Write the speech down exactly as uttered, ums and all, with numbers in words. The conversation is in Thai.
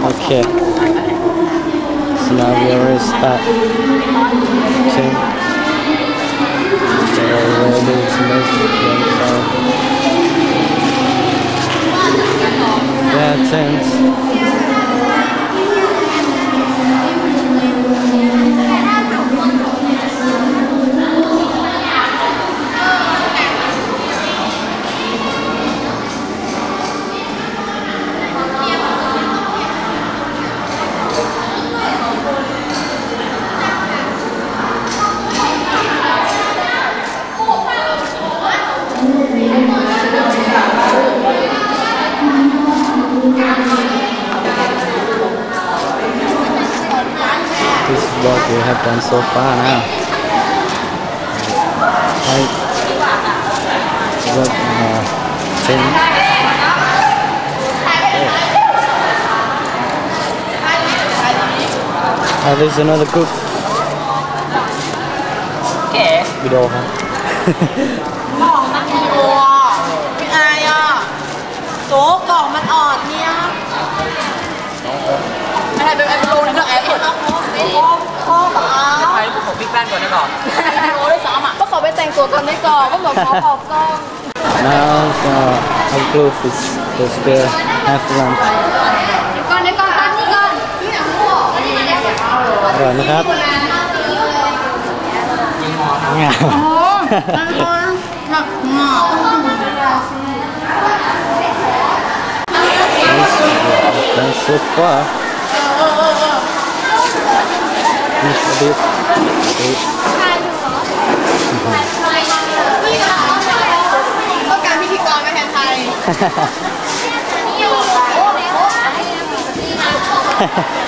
Okay. So now we already start. Okay. They're ready to make it. Yeah, tense. This is what we have done so far now. Right. What, uh, ten. Oh, there's another group. Okay. Video hả? กล่องมันมีโออ่ะไม่อายอ่ะโต๊ะกล่องมันอ่อนเนี่ยไม่ให้เป็นไอ้โลนี่ก็แอบเปิดข้อข้อมาใช้ผมบิ๊กแบนก่อนนะก่อนโอ้ได้สามอ่ะก็ขอไปแต่งตัวก่อนได้ก่อนก็บอกขอออกกล้อง Now uh, our group is, is there have lunch. ก่อนได้ก่อนตั้งนี่ก่อนอร่อยไหมครับงามโอ้หนักหนา That's so far. This a bit. Wait. ต้องการพิธีกรไปแทนไทย